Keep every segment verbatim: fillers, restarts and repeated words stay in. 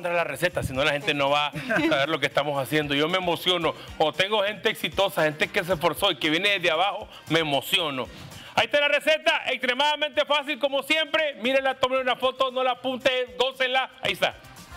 entrar a la receta, si no la gente no va a saber lo que estamos haciendo. Yo me emociono. Cuando tengo gente exitosa, gente que se esforzó y que viene desde abajo, me emociono. Ahí está la receta, extremadamente fácil como siempre. Mírenla, tomen una foto, no la apunten, gócenla. Ahí está.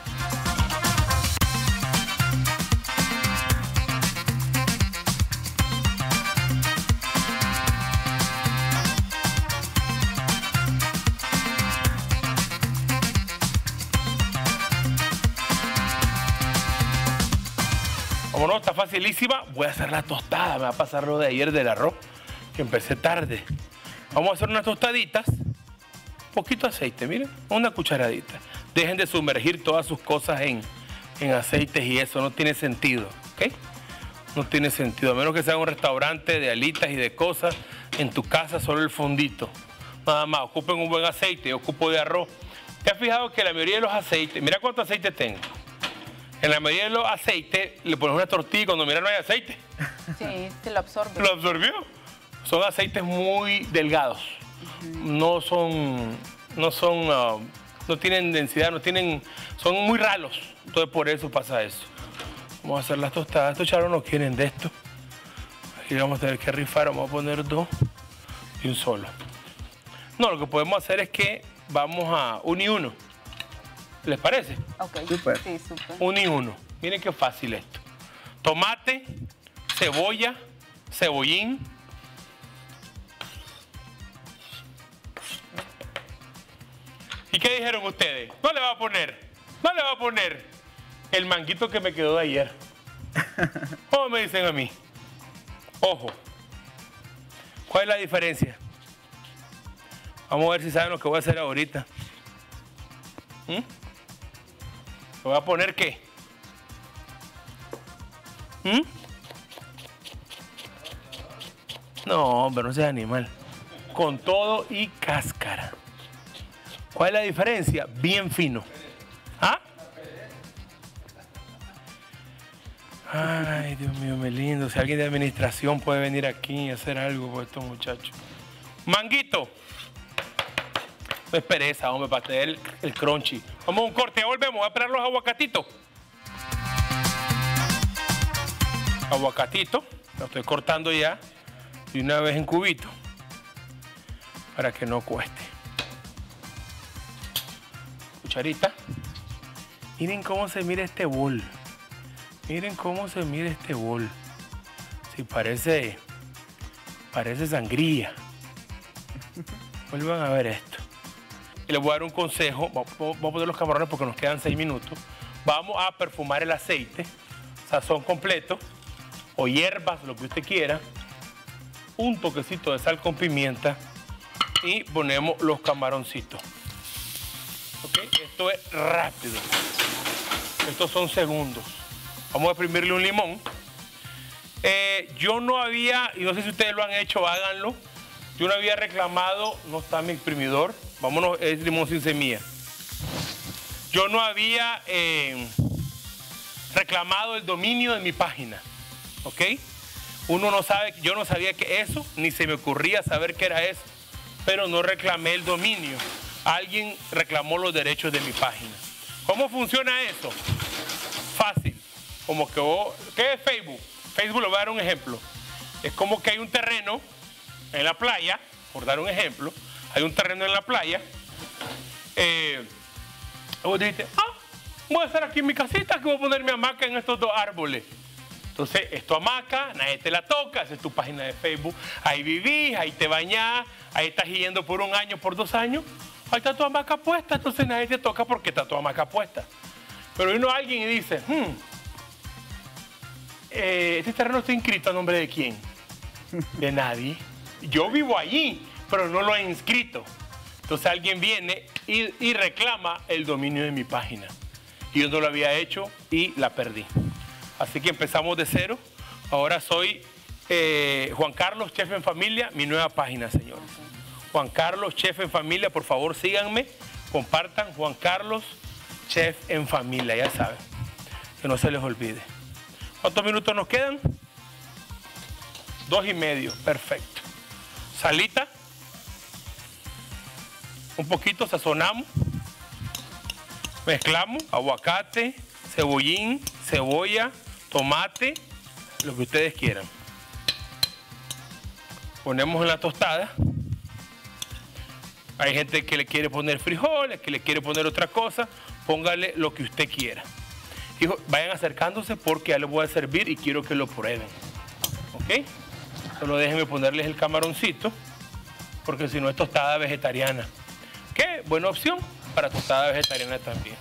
Como no, está facilísima, voy a hacer la tostada. Me va a pasar lo de ayer del arroz, que empecé tarde. Vamos a hacer unas tostaditas. Un poquito de aceite, miren, una cucharadita. Dejen de sumergir todas sus cosas en, en aceites y eso, no tiene sentido, ¿ok? No tiene sentido, a menos que sea un restaurante de alitas y de cosas. En tu casa solo el fondito. Nada más, ocupen un buen aceite, yo ocupo de arroz. ¿Te has fijado que la mayoría de los aceites, mira cuánto aceite tengo? En la mayoría de los aceites le pones una tortilla y cuando mira no hay aceite. Sí, se lo absorbe. ¿Lo absorbió? Son aceites muy delgados. Uh-huh. No son, no son, uh, no tienen densidad, no tienen, son muy ralos. Entonces por eso pasa eso. Vamos a hacer las tostadas. Estos charros no quieren de esto. Aquí vamos a tener que rifar, vamos a poner dos y un solo. No, lo que podemos hacer es que vamos a uno y uno. ¿Les parece? Ok, súper. Sí, súper. Uno y uno. Miren qué fácil esto. Tomate, cebolla, cebollín. ¿Y qué dijeron ustedes? No le va a poner, no le va a poner el manguito que me quedó de ayer. ¿Cómo me dicen a mí? Ojo. ¿Cuál es la diferencia? Vamos a ver si saben lo que voy a hacer ahorita. ¿Mm? ¿Le voy a poner qué? ¿Mm? No, hombre, no seas animal. Con todo y cáscara. ¿Cuál es la diferencia? Bien fino. ¿Ah? Ay, Dios mío, me lindo. Si alguien de administración puede venir aquí y hacer algo por estos muchachos. Manguito. No es pereza, hombre, para tener el, el crunchy. Vamos a un corte, ya volvemos a esperar los aguacatitos. Aguacatito, lo estoy cortando ya de una vez en cubito para que no cueste. Cucharita. Miren cómo se mira este bol. Miren cómo se mira este bol. Sí, parece, parece sangría. Vuelvan a ver esto. Y les voy a dar un consejo. Vamos a poner los camarones porque nos quedan seis minutos. Vamos a perfumar el aceite. Sazón completo. O hierbas, lo que usted quiera. Un toquecito de sal con pimienta. Y ponemos los camaroncitos. ¿Ok? Esto es rápido. Estos son segundos. Vamos a exprimirle un limón. Eh, yo no había, y no sé si ustedes lo han hecho, háganlo. Yo no había reclamado, no está mi exprimidor. Vámonos, es limón sin semilla. Yo no había eh, reclamado el dominio de mi página. ¿Ok? Uno no sabe, yo no sabía que eso, ni se me ocurría saber qué era eso. Pero no reclamé el dominio. Alguien reclamó los derechos de mi página. ¿Cómo funciona eso? Fácil. Como que vos, ¿qué es Facebook? Facebook, le voy a dar un ejemplo. Es como que hay un terreno en la playa, por dar un ejemplo, hay un terreno en la playa. Eh, vos dijiste, ah, voy a estar aquí en mi casita, que voy a poner mi hamaca en estos dos árboles. Entonces, es tu hamaca, nadie te la toca, esa es tu página de Facebook. Ahí vivís, ahí te bañás, ahí estás yendo por un año, por dos años. Ahí está tu hamaca puesta, entonces nadie te toca porque está tu hamaca puesta. Pero vino alguien y dice, hmm, eh, este terreno está inscrito a nombre de quién? De nadie. Yo vivo allí, pero no lo he inscrito. Entonces alguien viene y, y reclama el dominio de mi página. Y yo no lo había hecho y la perdí. Así que empezamos de cero. Ahora soy eh, Juan Carlos, Chef en Familia, mi nueva página, señores. Juan Carlos, Chef en Familia, por favor síganme, compartan Juan Carlos, Chef en Familia, ya saben, que no se les olvide. ¿Cuántos minutos nos quedan? Dos y medio, perfecto. Salita, un poquito, sazonamos. Mezclamos aguacate, cebollín, cebolla, tomate, lo que ustedes quieran. Ponemos en la tostada. Hay gente que le quiere poner frijoles, que le quiere poner otra cosa. Póngale lo que usted quiera. Hijo, vayan acercándose porque ya les voy a servir y quiero que lo prueben. ¿Ok? Solo déjenme ponerles el camaroncito, porque si no es tostada vegetariana. ¿Qué? Buena opción para tostada vegetariana también.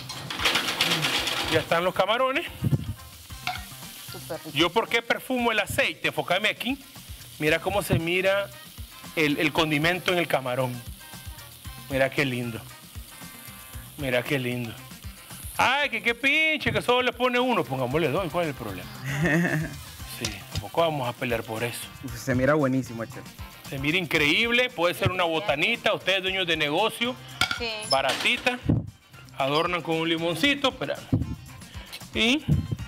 Ya están los camarones. Súper rico. Yo, ¿por qué perfumo el aceite? Enfócame aquí. Mira cómo se mira el, el condimento en el camarón. Mira qué lindo. Mira qué lindo. Ay, que qué pinche, que solo le pone uno. Pongámosle dos, ¿cuál es el problema? Sí, tampoco vamos a pelear por eso. Uf, se mira buenísimo, chef. Se mira increíble, puede ser una botanita, ustedes dueños de negocio, Sí. baratita. Adornan con un limoncito, espera. Y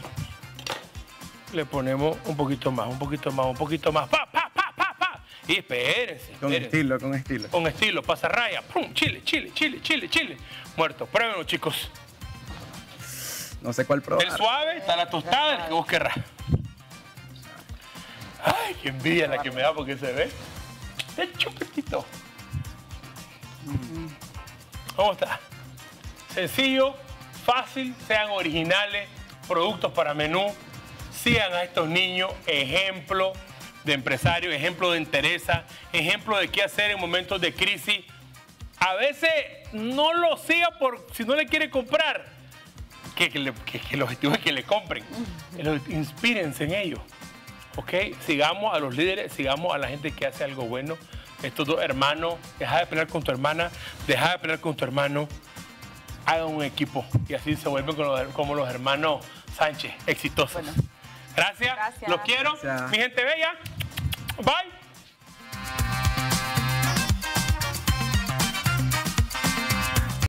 le ponemos un poquito más, un poquito más, un poquito más. ¡Pa, pa, pa, pa, pa! Y espérense, Con espérense. estilo, con estilo. Con estilo, pasarraya. ¡Pum! Chile, chile, chile, chile, chile. Muerto. Pruébenlo, chicos. No sé cuál probar. El suave, está la tostada, el que vos querrás. Ay, qué envidia la que me da porque se ve. Es chupetito. ¿Cómo está? Sencillo, fácil, sean originales, productos para menú. Sigan a estos niños, ejemplo de empresario, ejemplo de entereza, ejemplo de qué hacer en momentos de crisis. A veces no lo siga por si no le quiere comprar. Que, que, le, que, que el objetivo es que le compren. Inspírense en ellos. ¿Ok? Sigamos a los líderes, sigamos a la gente que hace algo bueno. Estos dos hermanos, deja de pelear con tu hermana, deja de pelear con tu hermano. Hagan un equipo y así se vuelven como los, como los hermanos Sánchez, exitosos. Bueno. Gracias, Gracias. los quiero. Gracias. Mi gente bella. Bye.